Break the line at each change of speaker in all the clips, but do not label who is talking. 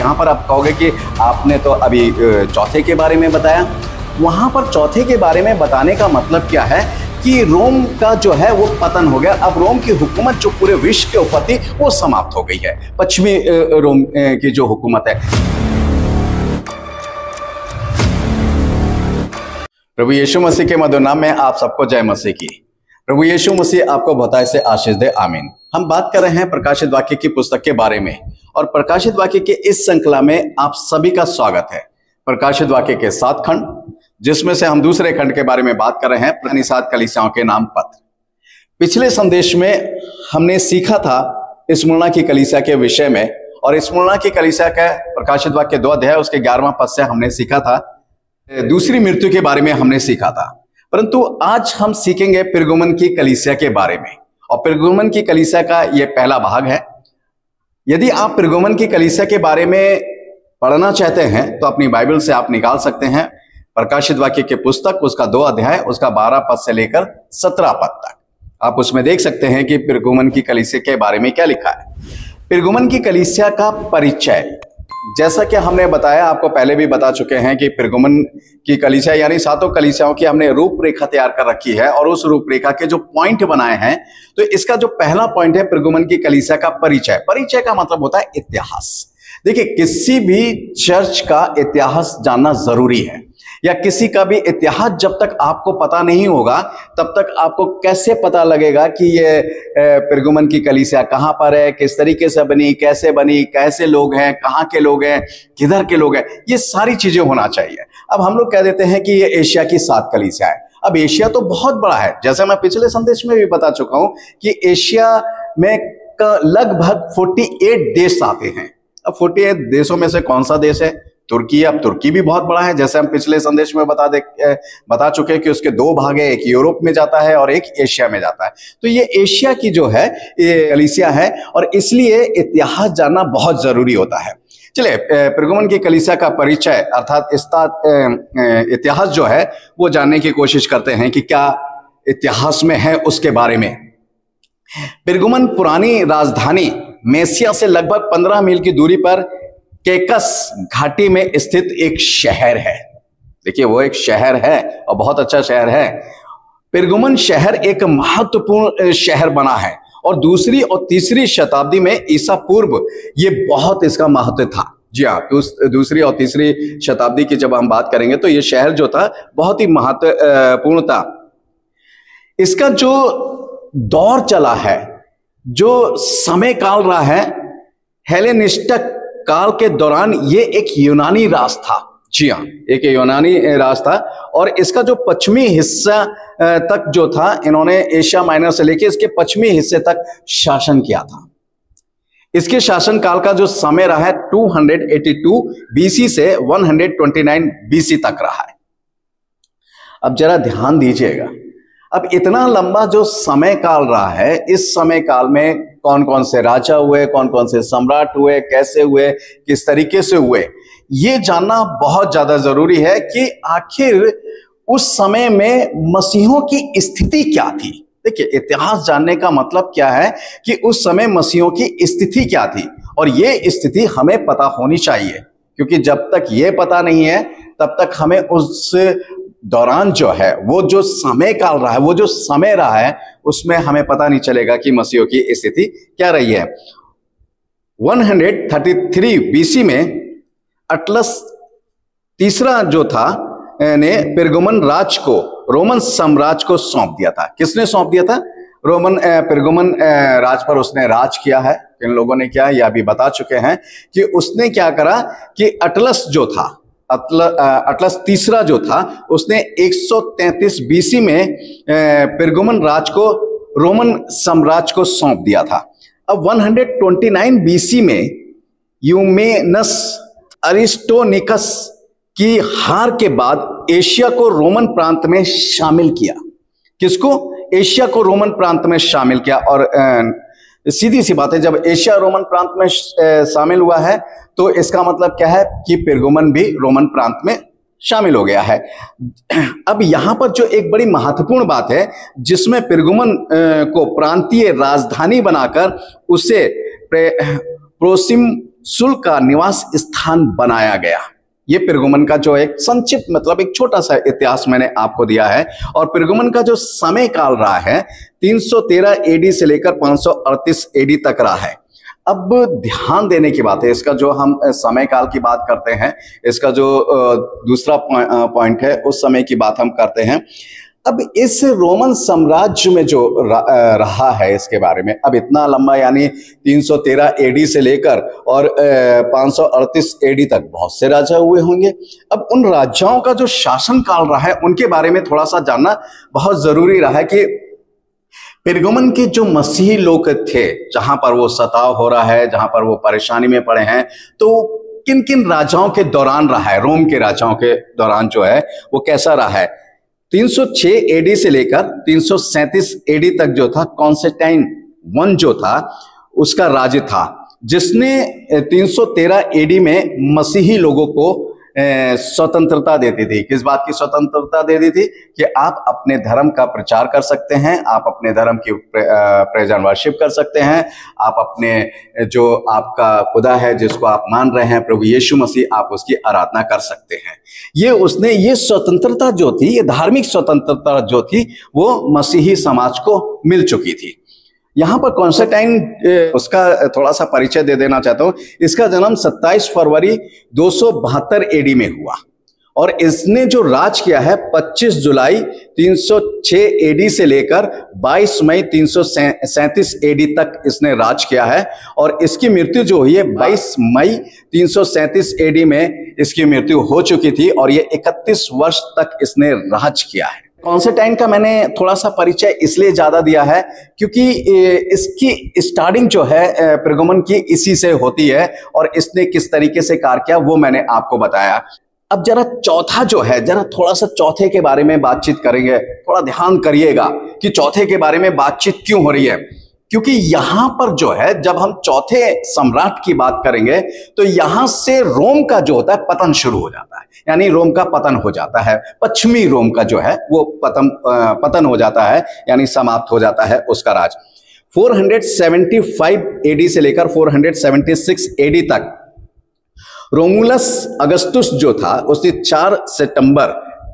यहाँ पर आप कहोगे कि आपने तो अभी चौथे के बारे में बताया। वहाँ पर चौथे के बारे में बताने का मतलब क्या है कि रोम का जो है वो पतन हो गया। अब रोम की हुकूमत जो पूरे विश्व के ऊपर थी वो समाप्त हो गई है, पश्चिमी रोम की जो हुकूमत है। प्रभु यीशु मसीह के मधुर नाम में आप सबको जय मसीह की। प्रभु यीशु मसीह आपको बहुतायत से आशीष दे, आमीन। हम बात कर रहे हैं प्रकाशित वाक्य की पुस्तक के बारे में, और प्रकाशित वाक्य के इस श्रृंखला में आप सभी का स्वागत है। प्रकाशित वाक्य के 7 खंड, जिसमें से हम दूसरे खंड के बारे में बात कर रहे हैं, पुरानी 7 कलीसियाओं के नाम पत्र। पिछले संदेश में हमने सीखा था स्मुर्ना की कलीसिया के विषय में, और स्मुर्ना की कलीसिया का प्रकाशित वाक्य 2 अध्याय उसके 11वां पद से हमने सीखा था। दूसरी मृत्यु के बारे में हमने सीखा था। परंतु आज हम सीखेंगे पिरगमुन की कलीसिया के बारे में, और पिरगमुन की कलीसिया का यह पहला भाग है। यदि आप पिरगमुन की कलीसिया के बारे में पढ़ना चाहते हैं तो अपनी बाइबल से आप निकाल सकते हैं प्रकाशित वाक्य की पुस्तक, उसका 2 अध्याय उसका 12 पद से लेकर 17 पद तक। आप उसमें देख सकते हैं कि पिरगमुन की कलीसिया के बारे में क्या लिखा है। पिरगमुन की कलीसिया का परिचय, जैसा कि हमने बताया, आपको पहले भी बता चुके हैं कि पिरगमुन की कलीसिया यानी 7 कलीसियाओं की हमने रूपरेखा तैयार कर रखी है, और उस रूपरेखा के जो पॉइंट बनाए हैं, तो इसका जो पहला पॉइंट है पिरगमुन की कलीसिया का परिचय। परिचय का मतलब होता है इतिहास। देखिए, किसी भी चर्च का इतिहास जानना जरूरी है, या किसी का भी इतिहास जब तक आपको पता नहीं होगा तब तक आपको कैसे पता लगेगा कि ये पिरगमुन की कलीसिया कहां पर है, किस तरीके से बनी, कैसे लोग हैं, कहां के लोग हैं, किधर के लोग हैं, ये सारी चीजें होना चाहिए। अब हम लोग कह देते हैं कि ये एशिया की 7 कलीसिया है। अब एशिया तो बहुत बड़ा है, जैसे मैं पिछले संदेश में भी बता चुका हूं कि एशिया में लगभग 48 देश आते हैं। अब 48 देशों में से कौन सा देश है? तुर्की। अब तुर्की भी बहुत बड़ा है, जैसे हम पिछले संदेश में बता चुके हैं कि उसके 2 भाग है, एक यूरोप में जाता है और एक एशिया में जाता है। तो ये एशिया की जो है ये कलीसिया है, और इसलिए इतिहास जानना बहुत जरूरी होता है। चलिए, पिरगमुन की कलीसिया का परिचय अर्थात इसका इतिहास जो है वो जानने की कोशिश करते हैं कि क्या इतिहास में है उसके बारे में। पिरगमुन पुरानी राजधानी मेसिया से लगभग 15 मील की दूरी पर केकस घाटी में स्थित एक शहर है। देखिए, वो एक शहर है और बहुत अच्छा शहर है। पिरगमुन शहर एक महत्वपूर्ण शहर बना है, और 2री और 3री शताब्दी में ईसा पूर्व ये बहुत इसका महत्व था। जी हाँ, 2री और 3री शताब्दी की जब हम बात करेंगे तो ये शहर जो था बहुत ही महत्वपूर्ण था। इसका जो दौर चला है, जो समय काल रहा है, हेलेनिस्टिक काल के दौरान ये एक यूनानी राज था। जी हाँ, एक यूनानी राज था, और इसका जो पश्चिमी हिस्सा तक जो था, इन्होंने एशिया माइनर से लेकर इसके पश्चिमी हिस्से तक शासन किया था। इसके शासन काल का जो समय रहा है 282 बीसी से 129 बीसी तक रहा है। अब जरा ध्यान दीजिएगा, अब इतना लंबा जो समय काल रहा है, इस समय काल में कौन कौन से राजा हुए, कौन कौन से सम्राट हुए, कैसे हुए, किस तरीके से हुए, ये जानना बहुत ज्यादा जरूरी है कि आखिर उस समय में मसीहों की स्थिति क्या थी। देखिए, इतिहास जानने का मतलब क्या है कि उस समय मसीहों की स्थिति क्या थी, और ये स्थिति हमें पता होनी चाहिए, क्योंकि जब तक ये पता नहीं है तब तक हमें उस दौरान जो है, वो जो समय काल रहा है, वो जो समय रहा है, उसमें हमें पता नहीं चलेगा कि मसीहों की स्थिति क्या रही है। 133 बीसी में अटलस तीसरा जो था ने पिरगमुन राज को रोमन साम्राज्य को सौंप दिया था। किसने सौंप दिया था? पिरगमुन राज पर उसने राज किया है। इन लोगों ने क्या, यह भी बता चुके हैं कि उसने क्या करा कि अटलस जो था, अटलस तीसरा जो था, उसने 133 बीसी में पिरगमुन राज को रोमन साम्राज्य को सौंप दिया था। अब 129 बीसी में यूमेनस अरिस्टोनिकस की हार के बाद एशिया को रोमन प्रांत में शामिल किया। किसको? एशिया को रोमन प्रांत में शामिल किया। और सीधी सी बात है, जब एशिया रोमन प्रांत में शामिल हुआ है तो इसका मतलब क्या है कि पिरगमुन भी रोमन प्रांत में शामिल हो गया है। अब यहां पर जो एक बड़ी महत्वपूर्ण बात है, जिसमें पिरगमुन को प्रांतीय राजधानी बनाकर उसे प्रोसिम सुल का निवास स्थान बनाया गया। ये पिरगुमन का जो एक संक्षिप्त मतलब एक छोटा सा इतिहास मैंने आपको दिया है। और पिरगुमन का जो समय काल रहा है 313 एडी से लेकर 538 एडी तक रहा है। अब ध्यान देने की बात है, इसका जो हम समय काल की बात करते हैं, इसका जो दूसरा पॉइंट है उस समय की बात हम करते हैं। अब इस रोमन साम्राज्य में जो रहा है इसके बारे में, अब इतना लंबा यानी 313 एडी से लेकर और 538 एडी तक बहुत से राजा हुए होंगे। अब उन राजाओं का जो शासन काल रहा है उनके बारे में थोड़ा सा जानना बहुत जरूरी रहा है कि पिरगुमन के जो मसीही लोग थे, जहां पर वो सताव हो रहा है, जहां पर वो परेशानी में पड़े हैं, तो किन किन राजाओं के दौरान रहा है, रोम के राजाओं के दौरान जो है वो कैसा रहा है। 306 एडी से लेकर 337 एडी तक जो था कॉन्स्टेंटाइन वन जो था उसका राज्य था, जिसने 313 एडी में मसीही लोगों को स्वतंत्रता देती थी। किस बात की स्वतंत्रता दे दी थी कि आप अपने धर्म का प्रचार कर सकते हैं, आप अपने धर्म की प्रेज एंड वर्शिप कर सकते हैं, आप अपने जो आपका खुदा है जिसको आप मान रहे हैं प्रभु यीशु मसीह, आप उसकी आराधना कर सकते हैं। ये स्वतंत्रता जो थी, ये धार्मिक स्वतंत्रता जो थी वो मसीही समाज को मिल चुकी थी। यहां पर कॉन्स्टेंटाइन उसका थोड़ा सा परिचय दे देना चाहता हूं। इसका जन्म 27 फरवरी 272 एडी में हुआ और इसने जो राज किया है 25 जुलाई 306 एडी से लेकर 22 मई 337 एडी तक इसने राज किया है। और इसकी मृत्यु जो हुई है 22 मई 337 एडी में इसकी मृत्यु हो चुकी थी और ये 31 वर्ष तक इसने राज किया है। कॉन्स्टेंटाइन का मैंने थोड़ा सा परिचय इसलिए ज्यादा दिया है क्योंकि इसकी स्टार्टिंग जो है पिरगुमन की इसी से होती है और इसने किस तरीके से कार्य किया वो मैंने आपको बताया। अब जरा चौथा जो है, जरा थोड़ा सा चौथे के बारे में बातचीत करेंगे। थोड़ा ध्यान करिएगा कि चौथे के बारे में बातचीत क्यों हो रही है, क्योंकि यहां पर जो है जब हम चौथे सम्राट की बात करेंगे तो यहां से रोम का जो होता है पतन शुरू हो जाता है, यानी रोम का पतन हो जाता है। पश्चिमी रोम का जो है वो पतन हो जाता है, यानी समाप्त हो जाता है उसका राज। 475 एडी से लेकर 476 एडी तक रोमुलस अगस्तुस जो था उसने 4 सितंबर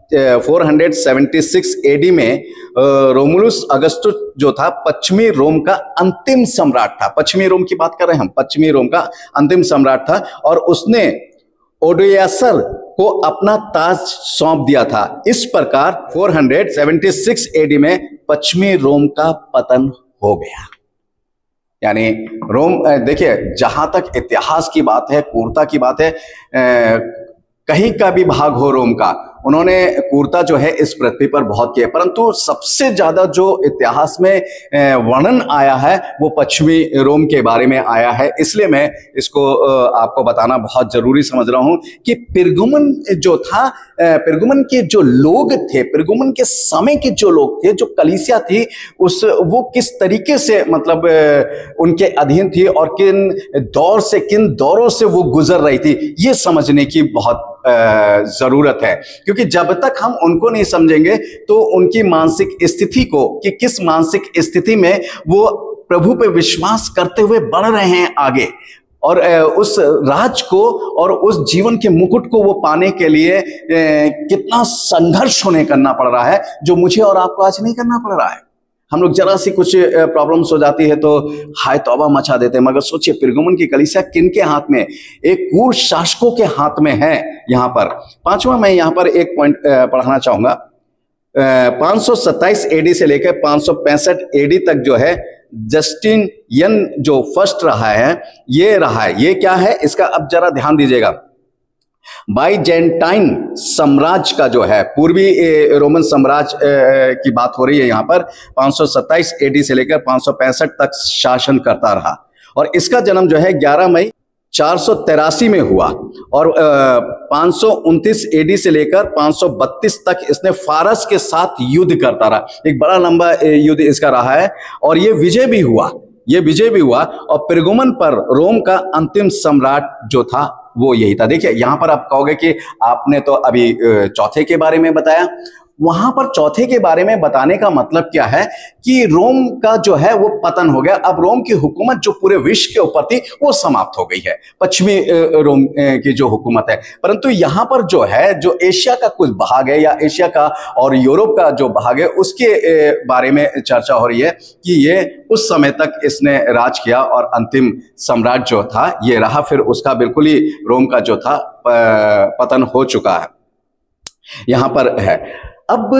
476 एडी में रोमुलस अगस्तुस जो था पश्चिमी रोम का अंतिम सम्राट था। पश्चिमी रोम की बात कर रहे हैं हम, पश्चिमी रोम का अंतिम सम्राट था और उसने ओडियासर को अपना ताज सौंप दिया था। इस प्रकार 476 एडी में पश्चिमी रोम का पतन हो गया। यानी रोम, देखिए जहां तक इतिहास की बात है, क्रूरता की बात है, कहीं का भी भाग हो रोम का, उन्होंने क्रूरता जो है इस पृथ्वी पर बहुत की है, परंतु सबसे ज्यादा जो इतिहास में वर्णन आया है वो पश्चिमी रोम के बारे में आया है। इसलिए मैं इसको आपको बताना बहुत जरूरी समझ रहा हूं कि पिरगुमन जो था, पिरगुमन के जो लोग थे, पिरगुमन के समय के जो लोग थे, जो कलीसिया थी, वो किस तरीके से मतलब उनके अधीन थी और किन दौरों से वो गुजर रही थी, ये समझने की बहुत जरूरत है। क्योंकि जब तक हम उनको नहीं समझेंगे तो उनकी मानसिक स्थिति को, कि किस मानसिक स्थिति में वो प्रभु पे विश्वास करते हुए बढ़ रहे हैं आगे, और उस राज को और उस जीवन के मुकुट को वो पाने के लिए कितना संघर्ष होने करना पड़ रहा है, जो मुझे और आपको आज नहीं करना पड़ रहा है। हम लोग जरा सी कुछ प्रॉब्लम्स हो जाती है तो हाय तौबा मचा देते हैं, मगर सोचिए पिरगुमन की कलीसिया किनके हाथ में? एक क्रूर शासकों के हाथ में है। यहाँ पर पांचवा मैं यहाँ पर एक पॉइंट पढ़ाना चाहूंगा। 527 एडी से लेकर 565 एडी तक जो है जस्टिनियन जो फर्स्ट रहा है, ये क्या है इसका अब जरा ध्यान दीजिएगा। बाइजेंटाइन साम्राज्य का जो है, पूर्वी रोमन साम्राज्य की बात हो रही है यहाँ पर, 527 एडी से लेकर 565 तक शासन करता रहा और इसका जन्म जो है 11 मई 483 में हुआ और 529 एडी से लेकर 532 तक इसने फारस के साथ युद्ध करता रहा। एक बड़ा लंबा युद्ध इसका रहा है और ये विजय भी हुआ और पिरगुमन पर रोम का अंतिम सम्राट जो था वो यही था। देखिए यहां पर आप कहोगे कि आपने तो अभी चौथे के बारे में बताया, वहां पर चौथे के बारे में बताने का मतलब क्या है कि रोम का जो है वो पतन हो गया। अब रोम की हुकूमत जो पूरे विश्व के ऊपर थी वो समाप्त हो गई है, पश्चिमी रोम की जो हुकूमत है। परंतु यहां पर जो है, जो एशिया का कुछ भाग है या एशिया का और यूरोप का जो भाग है, उसके बारे में चर्चा हो रही है कि ये उस समय तक इसने राज किया और अंतिम सम्राट जो था ये रहा, फिर उसका बिल्कुल ही रोम का जो था पतन हो चुका है, यहां पर है। अब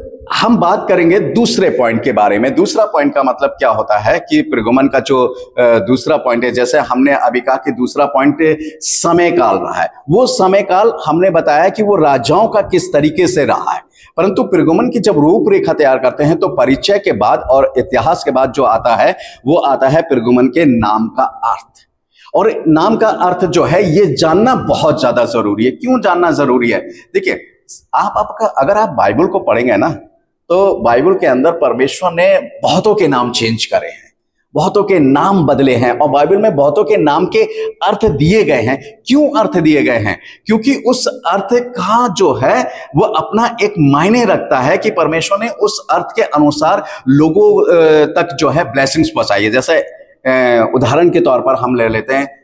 हम बात करेंगे दूसरे पॉइंट के बारे में। दूसरा पॉइंट का मतलब क्या होता है कि प्रगमन का जो दूसरा पॉइंट है, जैसे हमने अभी कहा कि दूसरा पॉइंट समय काल रहा है, वो समय काल हमने बताया कि वो राजाओं का किस तरीके से रहा है। परंतु प्रगमन की जब रूपरेखा तैयार करते हैं तो परिचय के बाद और इतिहास के बाद जो आता है वो आता है प्रगमन के नाम का अर्थ। और नाम का अर्थ जो है ये जानना बहुत ज्यादा जरूरी है। क्यों जानना जरूरी है? देखिए, आपका अगर आप बाइबल को पढ़ेंगे ना, तो बाइबल के अंदर परमेश्वर ने बहुतों के नाम चेंज करे हैं, बहुतों के नाम बदले हैं, और बाइबल में बहुतों के नाम के अर्थ दिए गए हैं। क्यों अर्थ दिए गए हैं? क्योंकि उस अर्थ का जो है वो अपना एक मायने रखता है कि परमेश्वर ने उस अर्थ के अनुसार लोगों तक जो है ब्लेसिंग्स पहुंचाई है। जैसे उदाहरण के तौर पर हम ले लेते हैं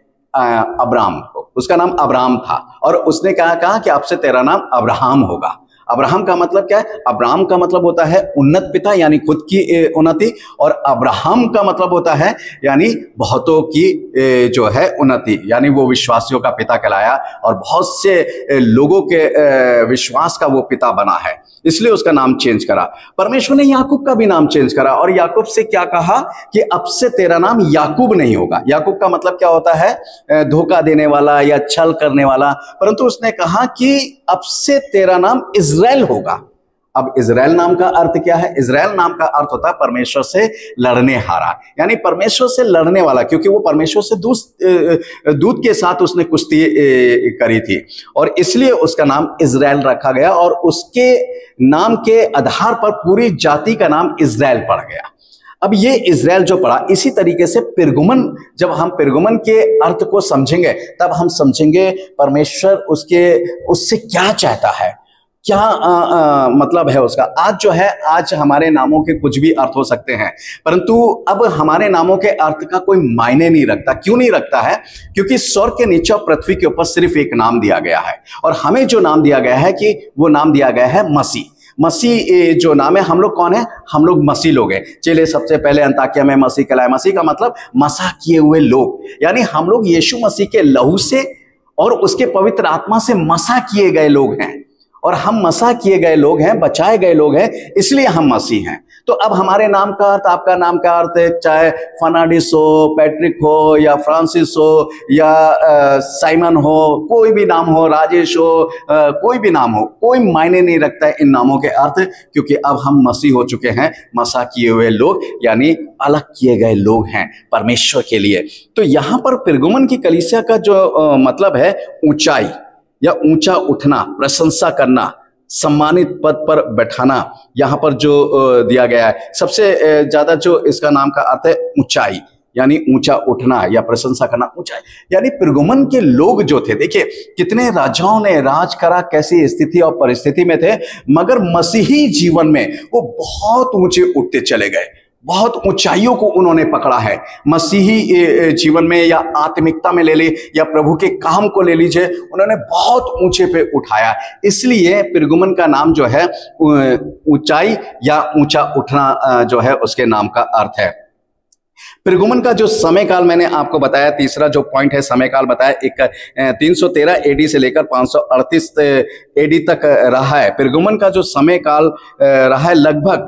अब्राम को। उसका नाम अब्राम था और उसने कहा कि आपसे तेरा नाम अब्राहम होगा। अब्राहम का मतलब क्या है? अब्राहम का मतलब होता है उन्नत पिता, यानी खुद की उन्नति, और अब्राहम का मतलब होता है यानी बहुतों की जो है उन्नति, यानी वो विश्वासियों का पिता कहलाया और बहुत से लोगों के विश्वास का वो पिता बना है, इसलिए उसका नाम चेंज करा। परमेश्वर ने याकूब का भी नाम चेंज करा और याकूब से क्या कहा कि अब से तेरा नाम याकूब नहीं होगा। याकूब का मतलब क्या होता है? धोखा देने वाला या छल करने वाला। परंतु उसने कहा कि अब से तेरा नाम इज़राइल होगा। अब इज़राइल नाम का अर्थ क्या है? इज़राइल नाम का अर्थ होता है परमेश्वर से लड़ने हारा, यानी परमेश्वर से लड़ने वाला, क्योंकि वो परमेश्वर से दूत के साथ उसने कुश्ती करी थी और इसलिए उसका नाम इज़राइल रखा गया और उसके नाम के आधार पर पूरी जाति का नाम इज़राइल पड़ गया। अब ये इज़राइल जो पड़ा, इसी तरीके से पिरगुमन, जब हम पिरगुमन के अर्थ को समझेंगे तब हम समझेंगे परमेश्वर उससे क्या चाहता है, क्या मतलब है उसका। आज जो है, आज हमारे नामों के कुछ भी अर्थ हो सकते हैं, परंतु अब हमारे नामों के अर्थ का कोई मायने नहीं रखता। क्यों नहीं रखता है? क्योंकि स्वर्ग के नीचे और पृथ्वी के ऊपर सिर्फ एक नाम दिया गया है और हमें जो नाम दिया गया है कि वो नाम दिया गया है मसीह। मसीह जो नाम है, हम लोग कौन है? हम लोग मसीह लोग हैं। चलिए, सबसे पहले अंताकिया में मसीह कहलाए। मसीह का मतलब मसा किए हुए लोग, यानी हम लोग यीशु मसीह के लहू से और उसके पवित्र आत्मा से मसा किए गए लोग हैं और हम मसा किए गए लोग हैं, बचाए गए लोग हैं, इसलिए हम मसीह हैं। तो अब हमारे नाम का अर्थ, आपका नाम का अर्थ, चाहे फर्नांडिस हो, पैट्रिक हो या फ्रांसिस हो या साइमन हो, कोई भी नाम हो, राजेश हो, कोई भी नाम हो, कोई मायने नहीं रखता है इन नामों के अर्थ, क्योंकि अब हम मसीह हो चुके हैं, मसा किए हुए लोग, यानी अलग किए गए लोग हैं परमेश्वर के लिए। तो यहां पर पिरगुमन की कलीसिया का जो मतलब है ऊंचाई या ऊंचा उठना, प्रशंसा करना, सम्मानित पद पर बैठाना, यहां पर जो दिया गया है, सबसे ज्यादा जो इसका नाम का अर्थ है ऊंचाई, यानी ऊंचा उठना या प्रशंसा करना। ऊंचाई यानी पिरगुमन के लोग जो थे, देखिए कितने राजाओं ने राज करा, कैसी स्थिति और परिस्थिति में थे, मगर मसीही जीवन में वो बहुत ऊंचे उठते चले गए, बहुत ऊंचाइयों को उन्होंने पकड़ा है। मसीही जीवन में या आत्मिकता में ले ली या प्रभु के काम को ले लीजिए, उन्होंने बहुत ऊंचे पे उठाया। इसलिए पिरगुमन का नाम जो है ऊंचाई या ऊंचा उठना जो है उसके नाम का अर्थ है। पिरगुमन का जो समय काल मैंने आपको बताया, तीसरा जो पॉइंट है समय काल बताया, एक 313 एडी से लेकर 538 एडी तक रहा है। पिरगुमन का जो समय काल रहा है लगभग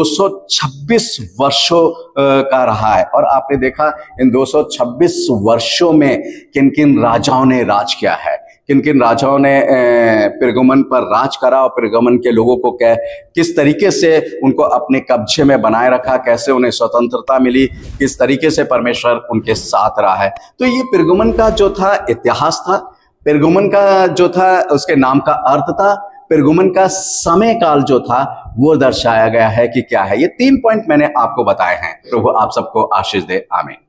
226 वर्षों का रहा है। और आपने देखा इन 226 वर्षों में किन किन राजाओं ने राज किया है, किन किन राजाओं ने पिरगुमन पर राज करा और पिरगुमन के लोगों को किस तरीके से उनको अपने कब्जे में बनाए रखा, कैसे उन्हें स्वतंत्रता मिली, किस तरीके से परमेश्वर उनके साथ रहा है। तो ये पिरगुमन का जो था इतिहास था, पिरगुमन का जो था उसके नाम का अर्थ था, पिरगुमन का समय काल जो था वो दर्शाया गया है कि क्या है। ये 3 पॉइंट मैंने आपको बताए हैं। प्रभु आप सबको आशीष दे। आमीन।